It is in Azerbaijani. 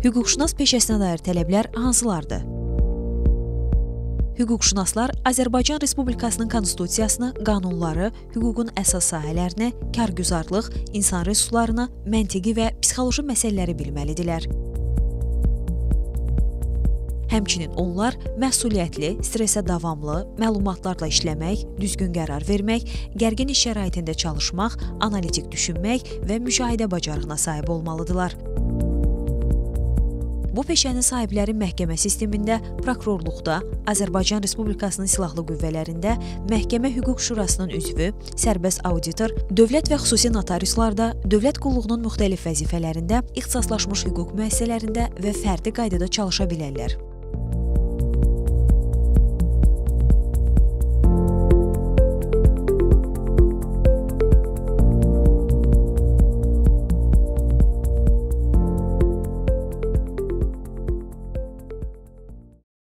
Hüquqşünas peşəsinə dair tələblər hansılardır? Hüquqşünaslar Azərbaycan Respublikasının konstitusiyasını, qanunları, hüququn əsas sahələrini, kargüzarlıq, insan resurslarını, məntiqi və psixoloji məsələləri bilməlidirlər. Həmçinin onlar məsuliyyətli, stressə davamlı, məlumatlarla işləmək, düzgün qərar vermək, gərgin iş şəraitində çalışmaq, analitik düşünmək və müşahidə bacarığına sahib olmalıdırlar. Bu peşənin sahibləri məhkəmə sistemində, prokurorluqda, Azərbaycan Respublikasının silahlı qüvvələrində, Məhkəmə Hüquq Şurasının üzvü, sərbəst auditor, dövlət və xüsusi notariuslarda, dövlət qulluğunun müxtəlif vəzifələrində, ixtisaslaşmış hüquq müəssisələrində və fərdi qaydada çalışa bilərlər.